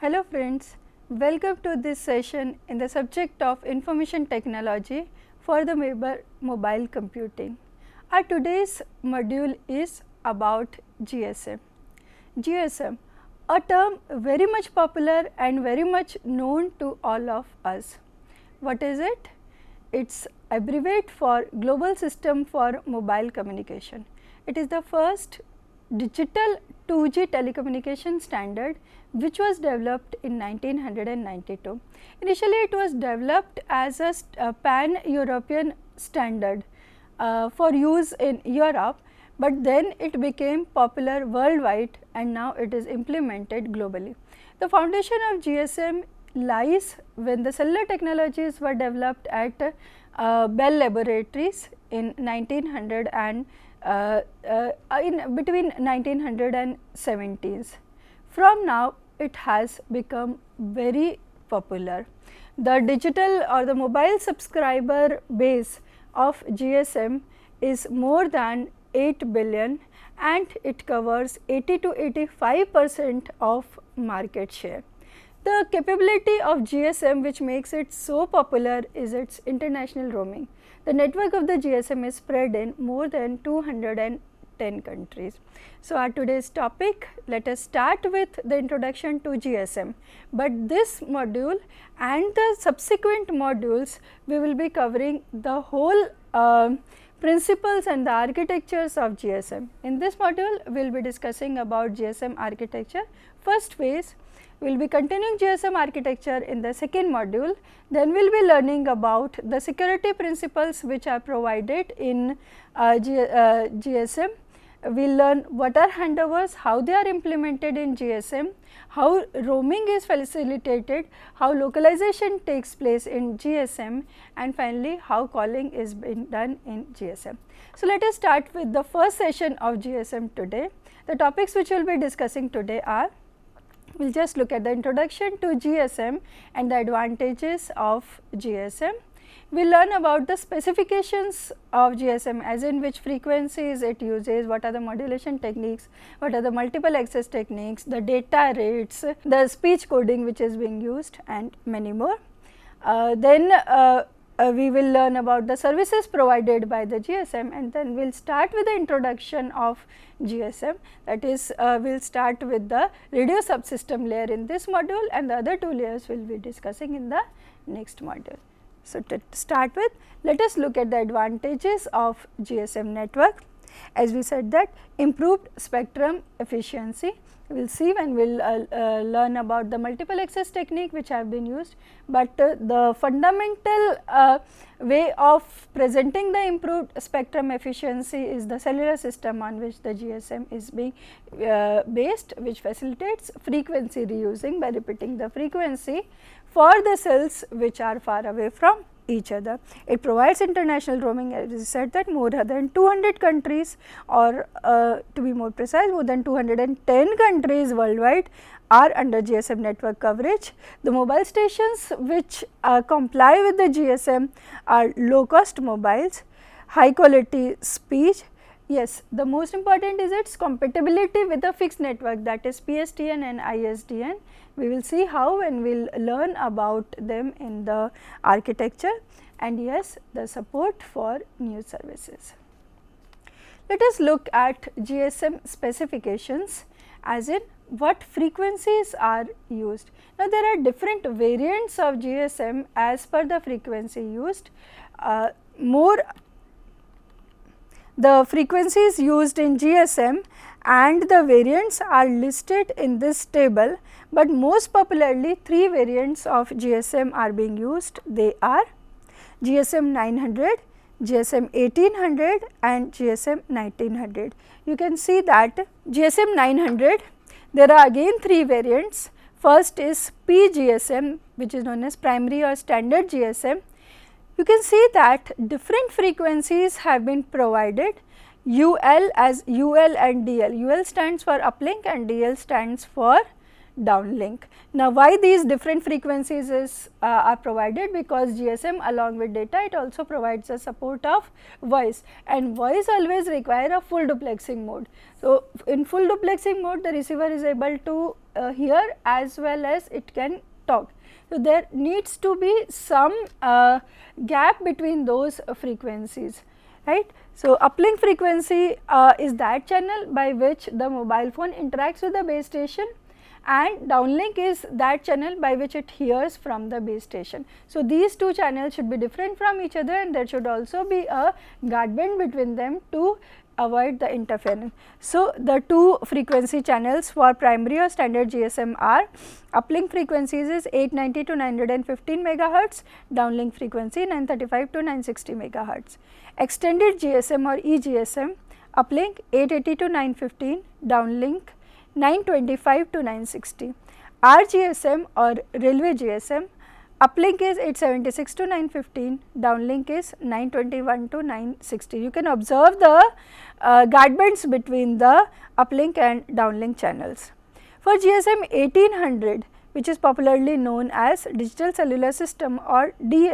Hello friends, welcome to this session in the subject of information technology for the mobile computing. Our today's module is about GSM. GSM, a term very much popular and very much known to all of us. What is it? It's abbreviate for Global System for Mobile Communication. It is the first digital 2G telecommunication standard which was developed in 1992. Initially it was developed as a pan-European standard for use in Europe, but then it became popular worldwide and now it is implemented globally. The foundation of GSM lies when the cellular technologies were developed at Bell Laboratories in 1900 and between 1900 and 70s. From now it has become very popular. The digital or the mobile subscriber base of GSM is more than 8 billion and it covers 80 to 85% of market share. The capability of GSM which makes it so popular is its international roaming. The network of the GSM is spread in more than 210 countries. So, our today's topic, let us start with the introduction to GSM, but this module and the subsequent modules we will be covering the whole principles and the architectures of GSM. In this module we will be discussing about GSM architecture. First phase, we will be continuing GSM architecture in the second module, then we will be learning about the security principles which are provided in GSM. We will learn what are handovers, how they are implemented in GSM, how roaming is facilitated, how localization takes place in GSM, and finally how calling is being done in GSM. So, let us start with the first session of GSM today. The topics which we will be discussing today are, we will just look at the introduction to GSM and the advantages of GSM. We will learn about the specifications of GSM, as in which frequencies it uses, what are the modulation techniques, what are the multiple access techniques, the data rates, the speech coding which is being used, and many more. Then we will learn about the services provided by the GSM, and then we will start with the introduction of GSM, that is we will start with the radio subsystem layer in this module, and the other two layers we will be discussing in the next module. So, to start with, let us look at the advantages of GSM network. As we said that improved spectrum efficiency, we will see when we will learn about the multiple access technique which have been used, but the fundamental way of presenting the improved spectrum efficiency is the cellular system on which the GSM is being based, which facilitates frequency reusing by repeating the frequency for the cells which are far away from each other. It provides international roaming, as I said that more than 200 countries, or to be more precise, more than 210 countries worldwide are under GSM network coverage. The mobile stations which comply with the GSM are low cost mobiles, high quality speech. Yes, the most important is its compatibility with the fixed network, that is PSTN and ISDN. We will see how and we will learn about them in the architecture, and yes, the support for new services. Let us look at GSM specifications, as in what frequencies are used. Now, there are different variants of GSM as per the frequency used. The frequencies used in GSM and the variants are listed in this table, but most popularly three variants of GSM are being used. They are GSM 900, GSM 1800 and GSM 1900. You can see that GSM 900, there are again three variants. First is PGSM, which is known as primary or standard GSM. You can see that different frequencies have been provided, UL as UL and DL. UL stands for uplink and DL stands for downlink. Now, why these different frequencies are provided? Because GSM along with data, it also provides a support of voice, and voice always require a full duplexing mode. So, in full duplexing mode, the receiver is able to hear as well as it can talk. So, there needs to be some gap between those frequencies, right. So, uplink frequency is that channel by which the mobile phone interacts with the base station, and downlink is that channel by which it hears from the base station. So, these two channels should be different from each other, and there should also be a guard band between them to avoid the interference. So, the two frequency channels for primary or standard GSM are: uplink frequencies is 890 to 915 megahertz, downlink frequency 935 to 960 megahertz. Extended GSM or EGSM, uplink 880 to 915, downlink 925 to 960. RGSM or railway GSM, uplink is 876 to 915, downlink is 921 to 960. You can observe the guard bands between the uplink and downlink channels. For GSM 1800, which is popularly known as Digital Cellular System or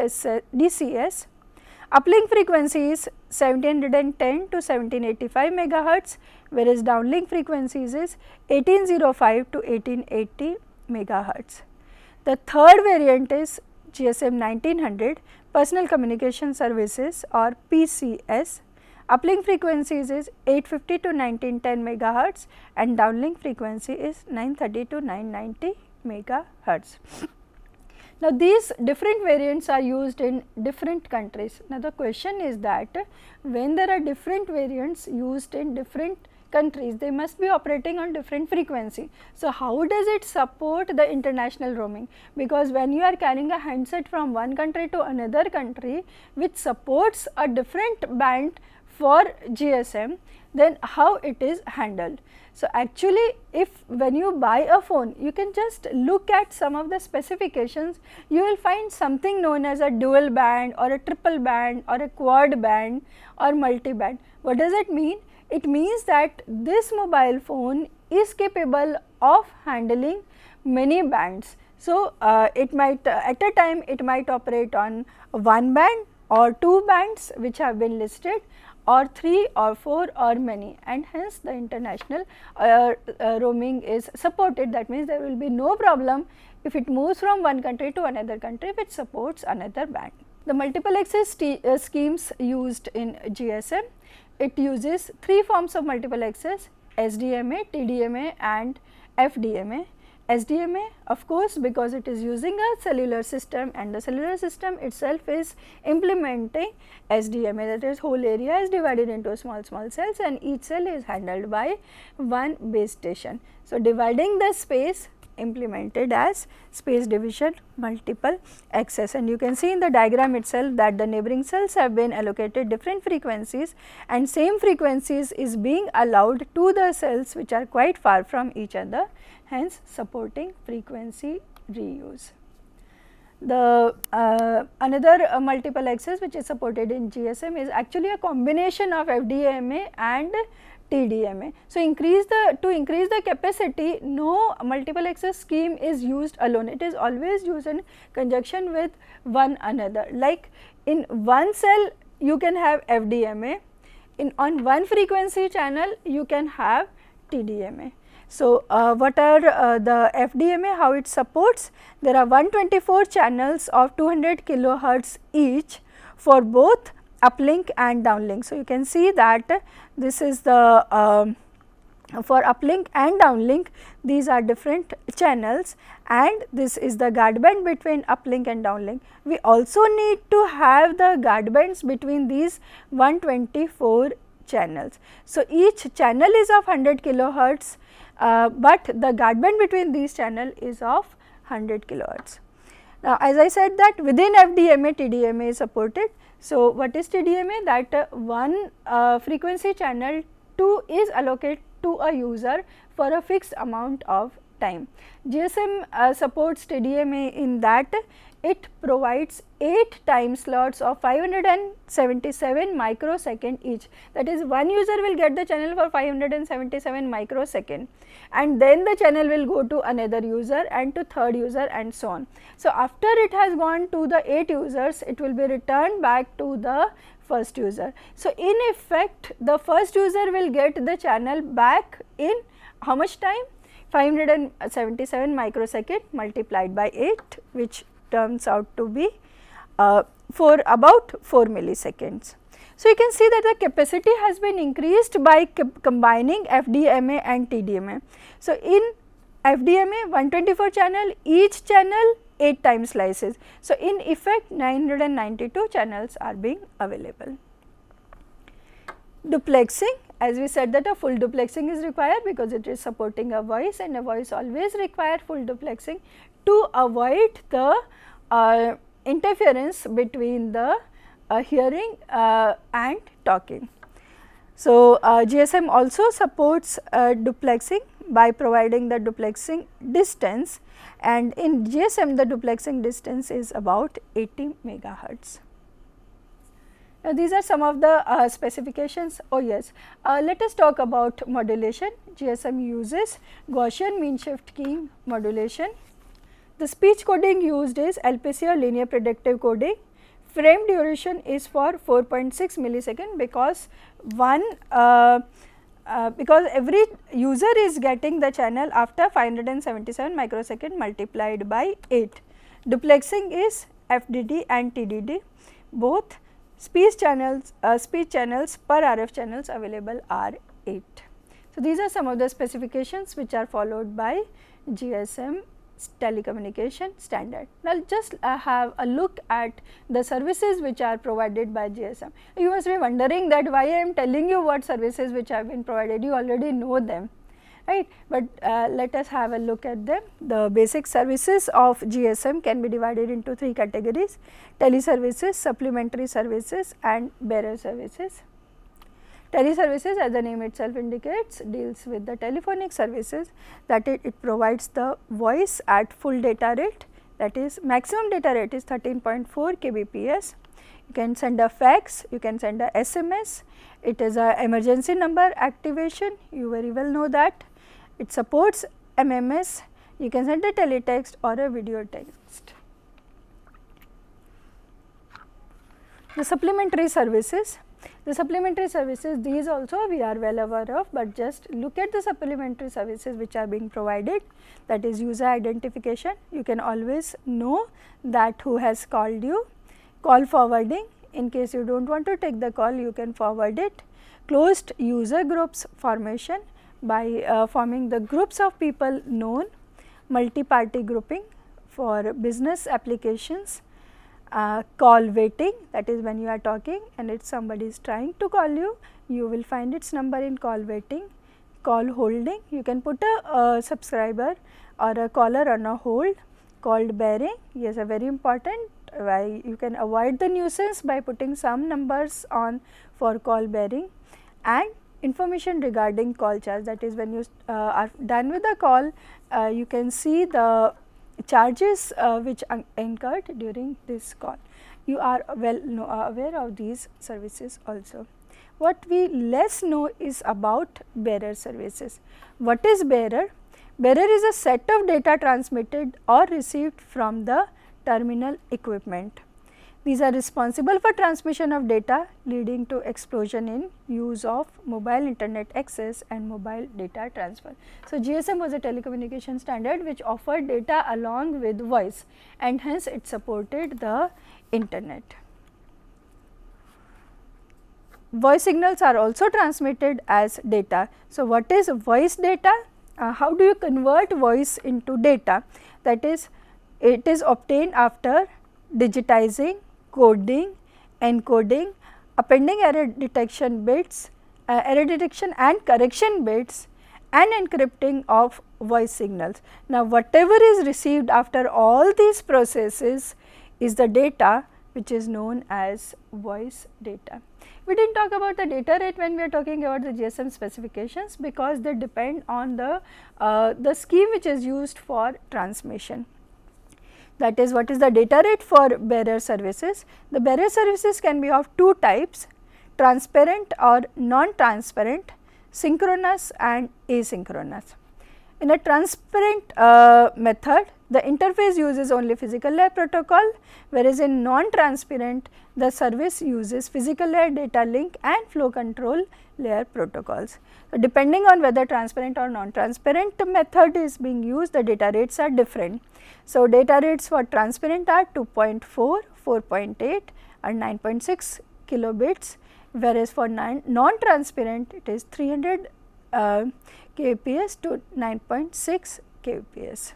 DCS, uplink frequency is 1710 to 1785 megahertz, whereas downlink frequencies is 1805 to 1880 megahertz. The third variant is GSM 1900, Personal Communication Services or PCS. Uplink frequencies is 850 to 1910 megahertz and downlink frequency is 930 to 990 megahertz. Now, these different variants are used in different countries. Now, the question is that when there are different variants used in different countries, they must be operating on different frequency. So, how does it support the international roaming? Because when you are carrying a handset from one country to another country which supports a different band for GSM, then how it is handled? So, actually if when you buy a phone, you can just look at some of the specifications, you will find something known as a dual band or a triple band or a quad band or multi band. What does it mean? It means that this mobile phone is capable of handling many bands. So, it might at a time it might operate on one band or two bands which have been listed, or 3 or 4 or many, and hence the international roaming is supported. That means, there will be no problem if it moves from one country to another country which supports another band. The multiple access schemes used in GSM, it uses 3 forms of multiple access: SDMA, TDMA and FDMA. SDMA, of course, because it is using a cellular system and the cellular system itself is implementing SDMA, that is whole area is divided into small cells and each cell is handled by one base station. So, dividing the space implemented as space division multiple access, and you can see in the diagram itself that the neighboring cells have been allocated different frequencies and same frequencies is being allowed to the cells which are quite far from each other, hence supporting frequency reuse. The another multiple access which is supported in GSM is actually a combination of FDMA and TDMA. So, to increase the capacity, no multiple access scheme is used alone, it is always used in conjunction with one another. Like in one cell you can have FDMA, on one frequency channel you can have TDMA. So, what are the FDMA, how it supports? There are 124 channels of 200 kilohertz each for both uplink and downlink. So, you can see that this is the for uplink and downlink, these are different channels and this is the guard band between uplink and downlink. We also need to have the guard bands between these 124 channels. So, each channel is of 100 kilohertz, but the guard band between these channel is of 100 kilohertz. Now, as I said that within FDMA, TDMA is supported. So, what is TDMA? That one frequency channel 2 is allocated to a user for a fixed amount of time. GSM supports TDMA in that it provides 8 time slots of 577 microsecond each. That is, one user will get the channel for 577 microsecond and then the channel will go to another user and to third user and so on. So, after it has gone to the 8 users, it will be returned back to the first user. So, in effect the first user will get the channel back in how much time? 577 microsecond multiplied by 8, which turns out to be for about 4 milliseconds. So, you can see that the capacity has been increased by combining FDMA and TDMA. So, in FDMA 124 channel, each channel 8 time slices. So, in effect 992 channels are being available. Duplexing, as we said that a full duplexing is required because it is supporting a voice, and a voice always require full duplexing to avoid the interference between the hearing and talking. So, GSM also supports duplexing by providing the duplexing distance, and in GSM the duplexing distance is about 80 megahertz. Now, these are some of the specifications. Oh yes, let us talk about modulation. GSM uses Gaussian mean shift keying modulation. The speech coding used is LPC or linear predictive coding. Frame duration is for 4.6 millisecond because because every user is getting the channel after 577 microsecond multiplied by 8. Duplexing is FDD and TDD, both speech channels per RF channels available are 8. So, these are some of the specifications which are followed by GSM telecommunication standard. Now, just have a look at the services which are provided by GSM. You must be wondering that why I am telling you what services which have been provided, you already know them, right, but let us have a look at them. The basic services of GSM can be divided into 3 categories: teleservices, supplementary services and bearer services. Teleservices, as the name itself indicates, deals with the telephonic services, that it provides the voice at full data rate, that is maximum data rate is 13.4 kbps. You can send a fax, you can send a SMS, it is a emergency number activation, you very well know that. It supports MMS, you can send a teletext or a video text. The supplementary services. The supplementary services, these also we are well aware of, but just look at the supplementary services which are being provided, that is user identification. You can always know that who has called you. Call forwarding, in case you do not want to take the call, you can forward it. Closed user groups formation by forming the groups of people known. Multi-party grouping for business applications. Call waiting, that is when you are talking and if somebody is trying to call you, you will find its number in call waiting. Call holding, you can put a subscriber or a caller on a hold. Call bearing, yes, a very important, why you can avoid the nuisance by putting some numbers on for call bearing. And information regarding call charge, that is when you are done with the call, you can see the charges which are incurred during this call. You are well aware of these services also. What we less know is about bearer services. What is bearer? Bearer is a set of data transmitted or received from the terminal equipment. These are responsible for transmission of data, leading to explosion in use of mobile internet access and mobile data transfer. So, GSM was a telecommunication standard which offered data along with voice, and hence it supported the internet. Voice signals are also transmitted as data. So, what is voice data? How do you convert voice into data? That is, it is obtained after digitizing, coding, encoding, appending error detection bits, error detection and correction bits, and encrypting of voice signals. Now, whatever is received after all these processes is the data which is known as voice data. We did not talk about the data rate when we are talking about the GSM specifications, because they depend on the scheme which is used for transmission. That is, what is the data rate for bearer services? The bearer services can be of 2 types: transparent or non-transparent, synchronous and asynchronous. In a transparent method, the interface uses only physical layer protocol, whereas in non-transparent the service uses physical layer, data link and flow control layer protocols. So, depending on whether transparent or non-transparent method is being used, the data rates are different. So, data rates for transparent are 2.4, 4.8 and 9.6 kilobits, whereas for non-transparent it is 300 kbps to 9.6 kbps.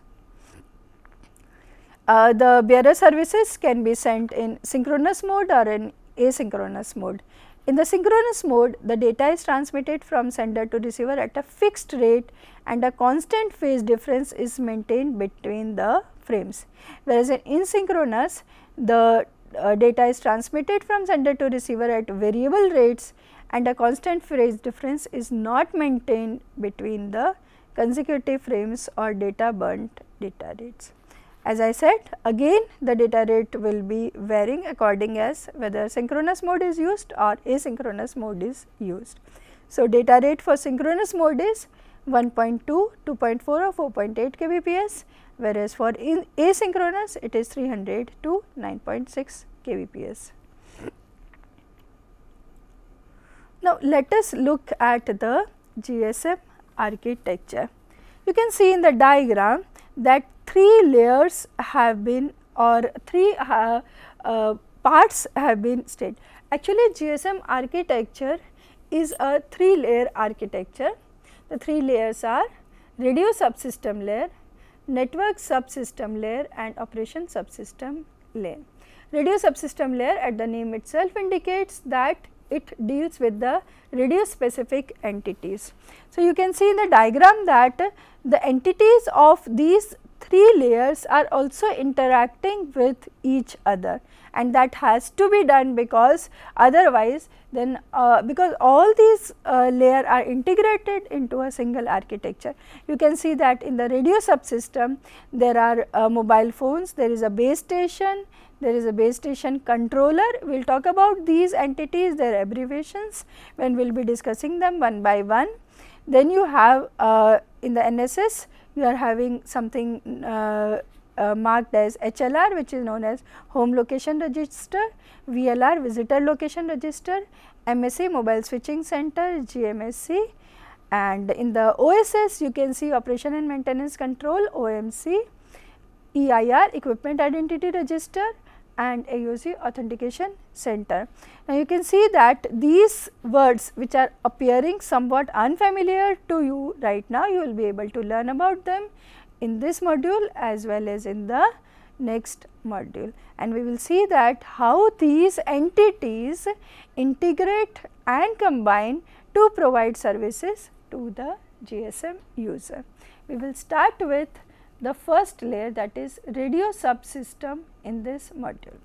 The bearer services can be sent in synchronous mode or in asynchronous mode. In the synchronous mode, the data is transmitted from sender to receiver at a fixed rate and a constant phase difference is maintained between the frames, whereas in asynchronous, the data is transmitted from sender to receiver at variable rates and a constant phase difference is not maintained between the consecutive frames or data burnt data rates. As I said, again the data rate will be varying according as whether synchronous mode is used or asynchronous mode is used. So, data rate for synchronous mode is 1.2, 2.4 or 4.8 kbps, whereas for asynchronous it is 300 to 9.6 kbps. Now, let us look at the GSM architecture. You can see in the diagram that 3 layers have been or 3 parts have been stated. Actually, GSM architecture is a 3-layer architecture. The 3 layers are radio subsystem layer, network subsystem layer and operation subsystem layer. Radio subsystem layer, at the name itself indicates that it deals with the radio specific entities. So, you can see in the diagram that the entities of these 3 layers are also interacting with each other, and that has to be done because otherwise then because all these layers are integrated into a single architecture. You can see that in the radio subsystem there are mobile phones, there is a base station, there is a base station controller. We will talk about these entities, their abbreviations when we will be discussing them one by one. Then you have in the NSS you are having something marked as HLR, which is known as home location register, VLR visitor location register, MSC mobile switching center, GMSC, and in the OSS you can see operation and maintenance control, OMC, EIR equipment identity register and AOC authentication center. Now, you can see that these words which are appearing somewhat unfamiliar to you right now, you will be able to learn about them in this module as well as in the next module, and we will see that how these entities integrate and combine to provide services to the GSM user. We will start with the first layer, that is radio subsystem in this module.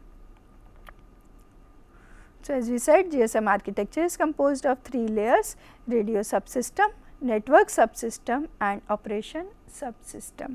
So, as we said, GSM architecture is composed of 3 layers: radio subsystem, network subsystem and operation subsystem.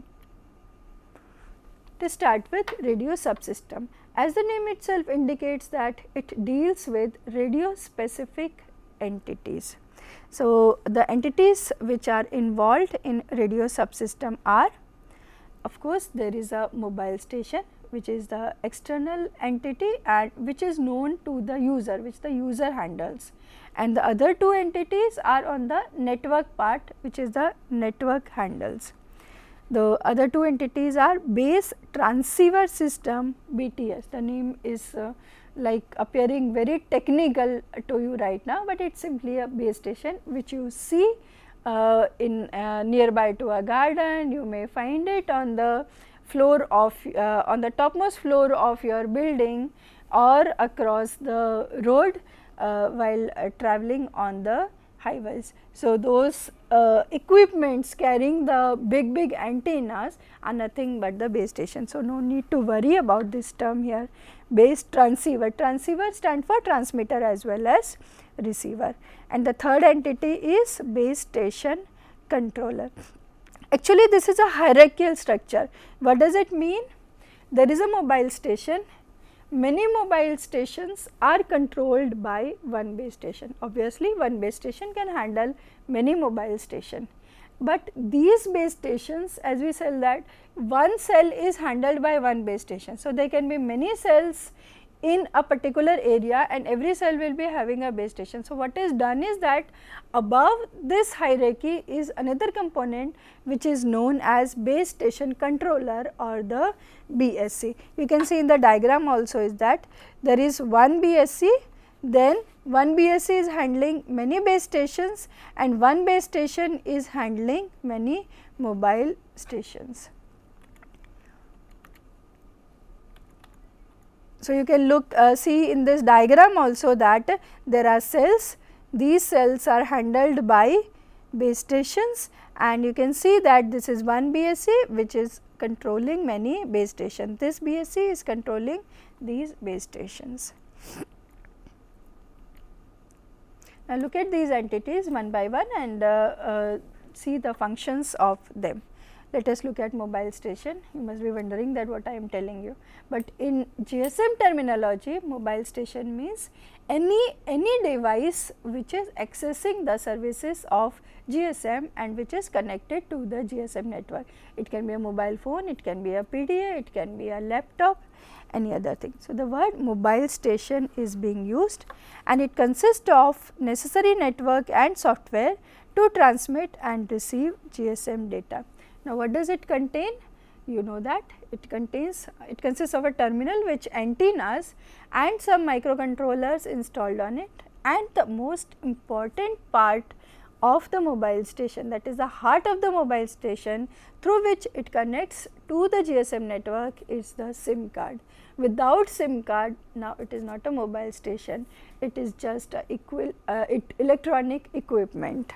To start with radio subsystem, as the name itself indicates that it deals with radio specific entities. So, the entities which are involved in radio subsystem are, of course, there is a mobile station which is the external entity and which is known to the user, which the user handles, and the other 2 entities are on the network part, which is the network handles. The other 2 entities are base transceiver system, BTS. The name is like appearing very technical to you right now, but it is simply a base station which you see in nearby to a garden. You may find it on the floor of on the topmost floor of your building or across the road while traveling on the highways. So, those equipments carrying the big antennas are nothing but the base station. So, no need to worry about this term here, base transceiver. Transceiver stands for transmitter as well as receiver, and the third entity is base station controller. Actually, this is a hierarchical structure. What does it mean? There is a mobile station. Many mobile stations are controlled by one base station. Obviously, one base station can handle many mobile stations, but these base stations, as we said that one cell is handled by one base station. So, there can be many cells in a particular area and every cell will be having a base station. So, what is done is that above this hierarchy is another component which is known as base station controller or the BSC. You can see in the diagram also is that there is one BSC, then one BSC is handling many base stations and one base station is handling many mobile stations. So, you can see in this diagram also that there are cells, these cells are handled by base stations and you can see that this is one BSC which is controlling many base stations. This BSC is controlling these base stations. Now, look at these entities one by one and see the functions of them. Let us look at mobile station. You must be wondering that what I am telling you, but in GSM terminology, mobile station means any device which is accessing the services of GSM and which is connected to the GSM network. It can be a mobile phone, it can be a PDA, it can be a laptop, any other thing. So, the word mobile station is being used and it consists of necessary network and software to transmit and receive GSM data. Now, what does it contain? You know that it consists of a terminal which antennas and some microcontrollers installed on it, and the most important part of the mobile station, that is the heart of the mobile station through which it connects to the GSM network, is the SIM card. Without SIM card, now it is not a mobile station, it is just a electronic equipment.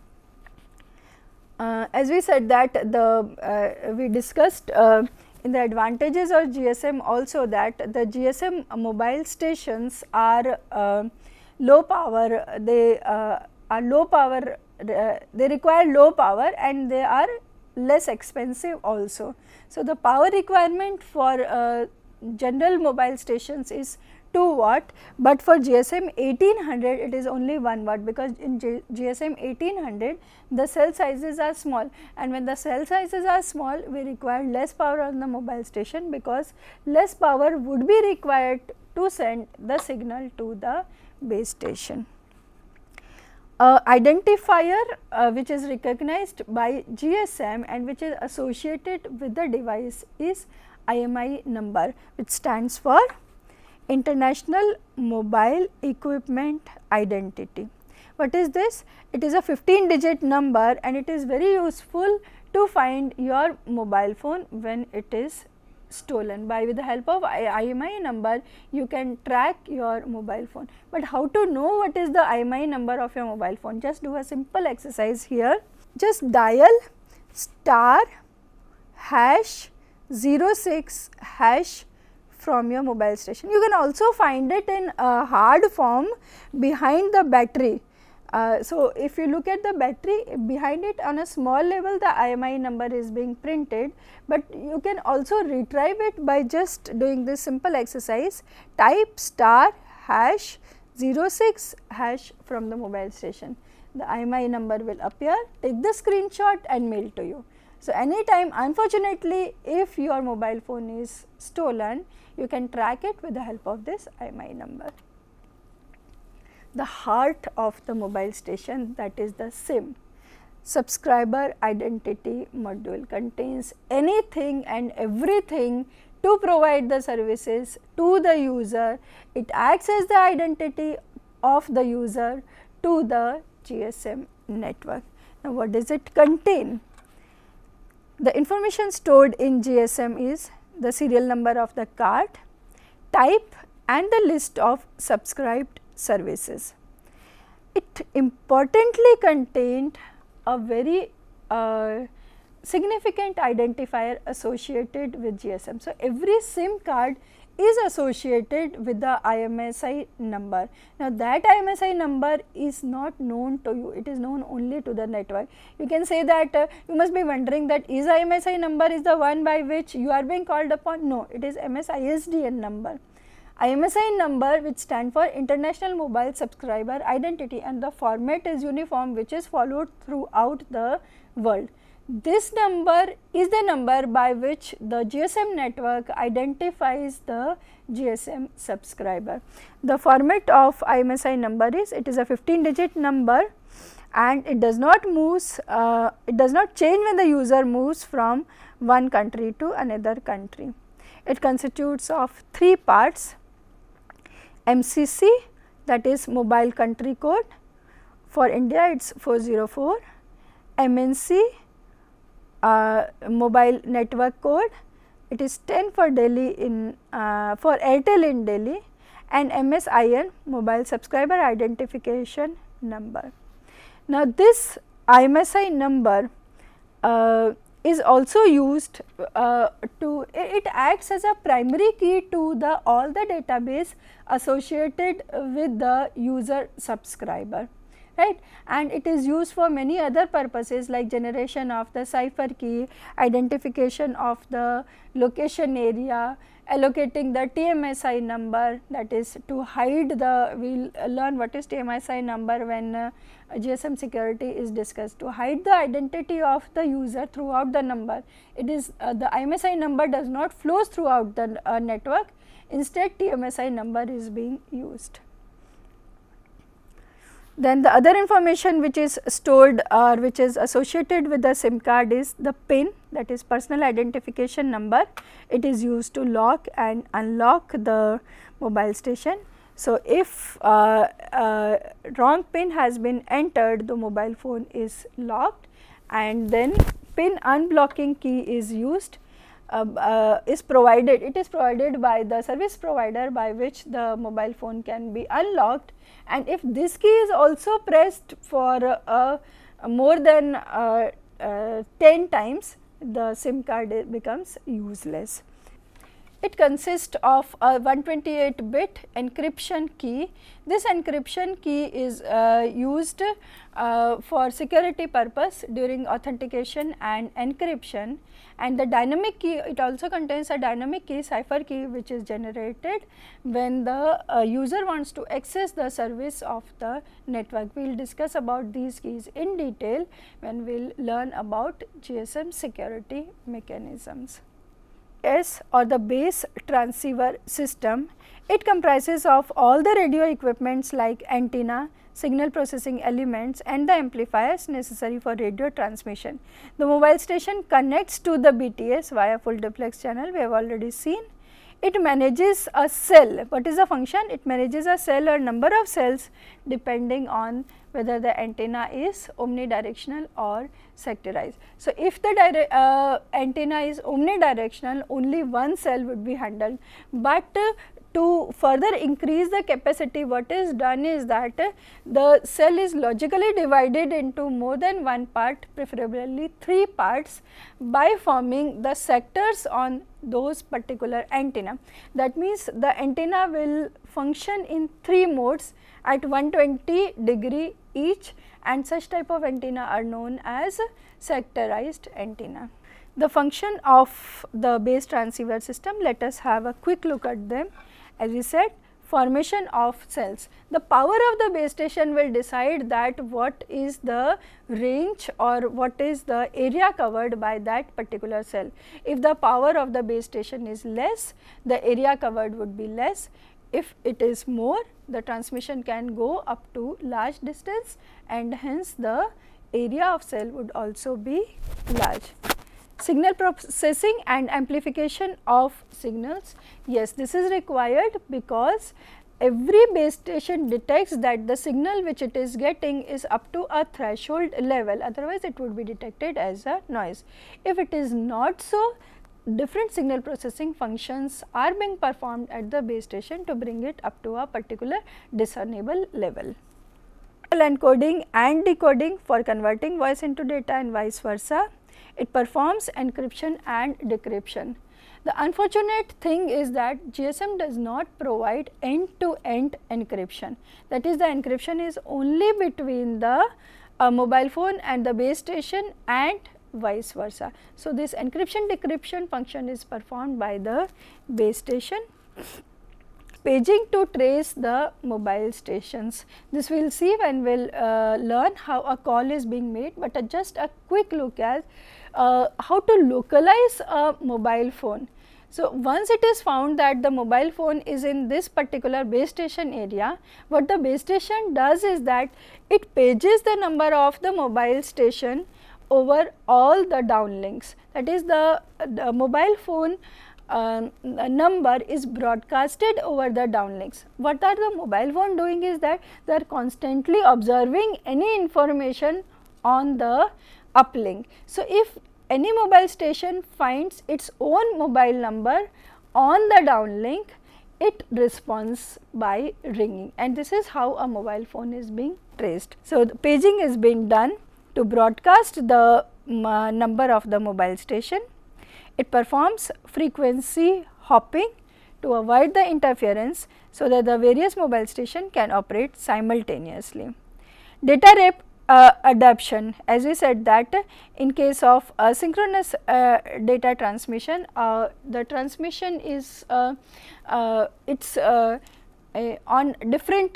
As we said that we discussed in the advantages of GSM also that the GSM mobile stations are low power, they are low power, they require low power and they are less expensive also. So, the power requirement for general mobile stations is 2 watt, but for GSM 1800 it is only 1 watt, because in GSM 1800 the cell sizes are small, and when the cell sizes are small we require less power on the mobile station, because less power would be required to send the signal to the base station. Identifier which is recognized by GSM and which is associated with the device is IMEI number, which stands for International Mobile Equipment Identity. What is this? It is a 15-digit number and it is very useful to find your mobile phone when it is stolen. With the help of IMEI number you can track your mobile phone. But how to know what is the IMEI number of your mobile phone? Just do a simple exercise here. Just dial *#06# from your mobile station. You can also find it in a hard form behind the battery. So, if you look at the battery, behind it on a small level the IMEI number is being printed, but you can also retrieve it by just doing this simple exercise. Type *#06# from the mobile station. The IMEI number will appear, take the screenshot and mail to you. So, anytime unfortunately if your mobile phone is stolen, you can track it with the help of this IMEI number. The heart of the mobile station, that is the SIM, subscriber identity module, contains anything and everything to provide the services to the user. It acts as the identity of the user to the GSM network. Now, what does it contain? The information stored in GSM is the serial number of the card, type and the list of subscribed services. It importantly contained a very significant identifier associated with GSM. So, every SIM card is associated with the IMSI number. Now, that IMSI number is not known to you, it is known only to the network. You can say that you must be wondering that is IMSI number is the one by which you are being called upon? No, it is MSISDN number. IMSI number, which stand for International Mobile Subscriber Identity, and the format is uniform, which is followed throughout the world. This number is the number by which the GSM network identifies the GSM subscriber. The format of IMSI number is, it is a 15-digit number and it does not it does not change when the user moves from one country to another country. It constitutes of 3 parts: MCC, that is mobile country code, for India it is 404, MNC, mobile network code, it is 10 for Delhi in for Airtel in Delhi, and MSIN, mobile subscriber identification number. Now, this IMSI number is also used it acts as a primary key to all the database associated with the user subscriber, right, and it is used for many other purposes like generation of the cipher key, identification of the location area, allocating the TMSI number, that is to hide the, we will learn what is TMSI number when GSM security is discussed, to hide the identity of the user throughout the number. It is the IMSI number does not flows throughout the network, instead TMSI number is being used. Then the other information which is stored or which is associated with the SIM card is the PIN, that is personal identification number. It is used to lock and unlock the mobile station. So, if wrong PIN has been entered, the mobile phone is locked, and then PIN unblocking key is used, is provided, it is provided by the service provider by which the mobile phone can be unlocked, and if this key is also pressed for more than 10 times, the SIM card becomes useless. It consists of a 128-bit encryption key. This encryption key is used for security purpose during authentication and encryption, and the dynamic key, it also contains a dynamic key, cipher key, which is generated when the user wants to access the service of the network. We will discuss about these keys in detail when we will learn about GSM security mechanisms. Or the base transceiver system, it comprises of all the radio equipments like antenna, signal processing elements and the amplifiers necessary for radio transmission. The mobile station connects to the BTS via full duplex channel, we have already seen. It manages a cell. What is the function? It manages a cell or number of cells depending on whether the antenna is omnidirectional or sectorized. So, if the antenna is omnidirectional, only one cell would be handled, but to further increase the capacity, what is done is that the cell is logically divided into more than one part, preferably 3 parts, by forming the sectors on those particular antenna. That means, the antenna will function in 3 modes at 120 degree each, and such type of antenna are known as sectorized antenna. The function of the base transceiver system, let us have a quick look at them. As we said, formation of cells. The power of the base station will decide that what is the range or what is the area covered by that particular cell. If the power of the base station is less, the area covered would be less. If it is more, the transmission can go up to large distance, and hence the area of cell would also be large. Signal processing and amplification of signals. Yes, this is required because every base station detects that the signal which it is getting is up to a threshold level, otherwise it would be detected as a noise. If it is not so, different signal processing functions are being performed at the base station to bring it up to a particular discernible level. Encoding and decoding for converting voice into data and vice versa. It performs encryption and decryption. The unfortunate thing is that GSM does not provide end-to-end encryption. That is, the encryption is only between the mobile phone and the base station and vice versa. So, this encryption decryption function is performed by the base station. paging to trace the mobile stations. This we will see when we will learn how a call is being made, but just a quick look at how to localize a mobile phone. So, once it is found that the mobile phone is in this particular base station area, what the base station does is that it pages the number of the mobile station over all the downlinks. That is, the mobile phone number is broadcasted over the downlinks. What are the mobile phone doing is that they are constantly observing any information on the uplink. So, if any mobile station finds its own mobile number on the downlink, it responds by ringing, and this is how a mobile phone is being traced. So, the paging is being done to broadcast the number of the mobile station. It performs frequency hopping to avoid the interference, so that the various mobile station can operate simultaneously. Data rate adaptation, as we said that in case of synchronous data transmission, the transmission is it's on different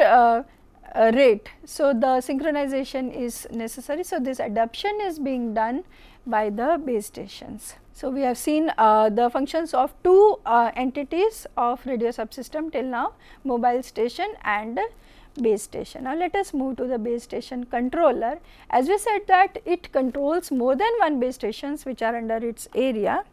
rate. So, the synchronization is necessary. So, this adaptation is being done by the base stations. So, we have seen the functions of two entities of radio subsystem till now, mobile station and base station. Now, let us move to the base station controller. As we said that it controls more than one base stations which are under its area.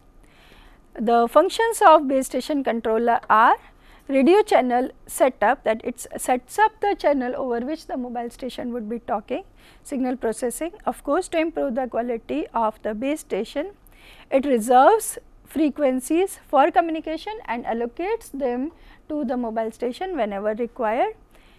The functions of base station controller are radio channel setup, that it sets up the channel over which the mobile station would be talking, signal processing, of course, to improve the quality of the base station. It reserves frequencies for communication and allocates them to the mobile station whenever required.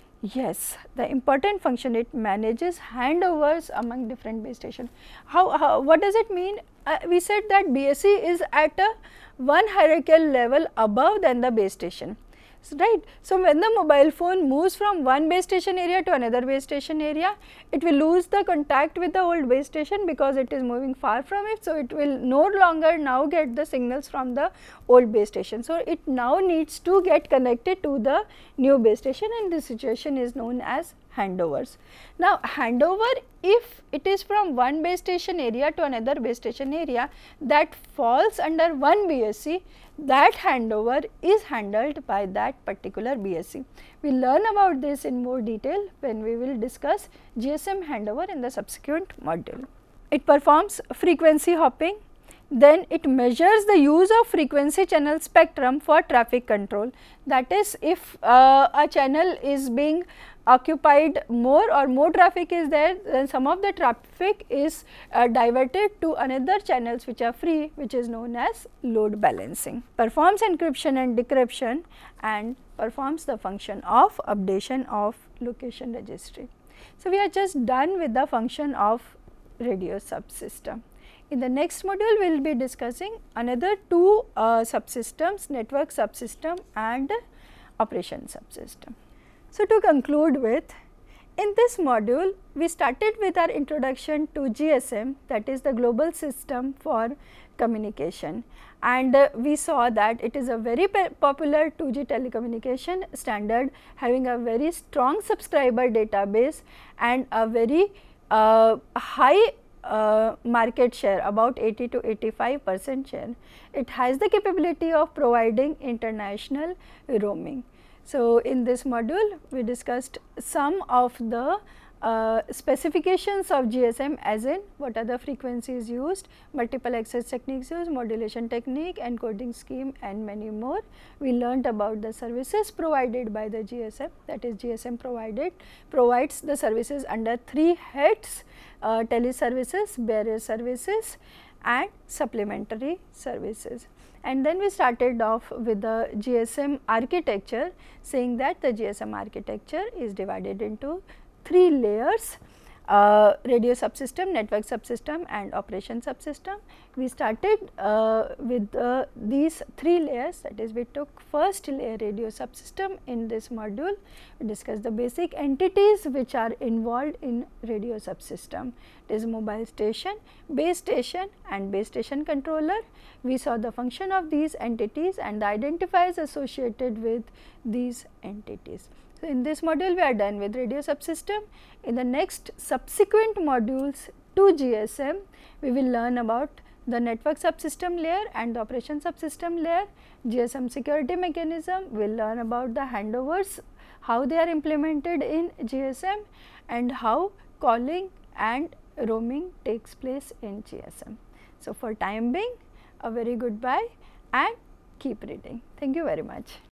Yes, the important function, it manages handovers among different base stations. What does it mean? We said that BSC is at a one hierarchical level above than the base station. So, right. So, when the mobile phone moves from one base station area to another base station area, it will lose the contact with the old base station because it is moving far from it. So, it will no longer now get the signals from the old base station. So, it now needs to get connected to the new base station, and this situation is known as handovers. Now, handover, if it is from one base station area to another base station area that falls under one BSC, that handover is handled by that particular BSC. We will learn about this in more detail when we will discuss GSM handover in the subsequent module. It performs frequency hopping, then it measures the use of frequency channel spectrum for traffic control. That is, if a channel is being occupied more or more traffic is there, then some of the traffic is diverted to another channels which are free, which is known as load balancing. Performs encryption and decryption and performs the function of updation of location registry. So, we are just done with the function of radio subsystem. In the next module, we will be discussing another two subsystems, network subsystem and operation subsystem. So, to conclude with, in this module, we started with our introduction to GSM, that is the global system for communication, and we saw that it is a very popular 2G telecommunication standard having a very strong subscriber database and a very high market share, about 80 to 85% share. It has the capability of providing international roaming. So, in this module we discussed some of the specifications of GSM, as in what are the frequencies used, multiple access techniques used, modulation technique, encoding scheme and many more. We learnt about the services provided by the GSM, that is GSM provides the services under three heads, teleservices, bearer services and supplementary services. And then we started off with the GSM architecture, saying that the GSM architecture is divided into three layers. radio subsystem, network subsystem and operation subsystem. We started with these 3 layers, that is we took first layer radio subsystem. In this module we discussed the basic entities which are involved in radio subsystem. It is mobile station, base station and base station controller. We saw the function of these entities and the identifiers associated with these entities. So, in this module we are done with radio subsystem. In the next subsequent modules to GSM, we will learn about the network subsystem layer and the operation subsystem layer, GSM security mechanism. We will learn about the handovers, how they are implemented in GSM and how calling and roaming takes place in GSM. So, for time being, a very good bye and keep reading. Thank you very much.